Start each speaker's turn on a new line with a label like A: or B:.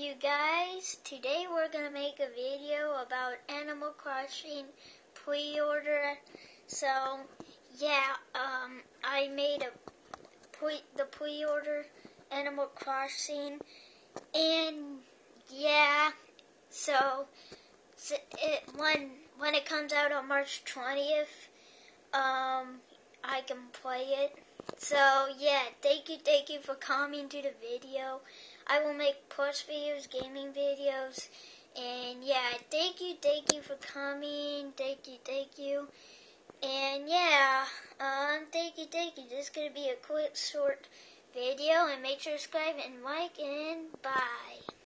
A: you guys. Today we're going to make a video about Animal Crossing pre-order. So, yeah, I made the pre-order Animal Crossing, and yeah, so when it comes out on March 20th, I can play it. So yeah, thank you for coming to the video. I will make Plush videos, gaming videos, and yeah, thank you for coming. Thank you, and yeah, thank you. This is gonna be a quick, short video, and make sure to subscribe and like, and bye.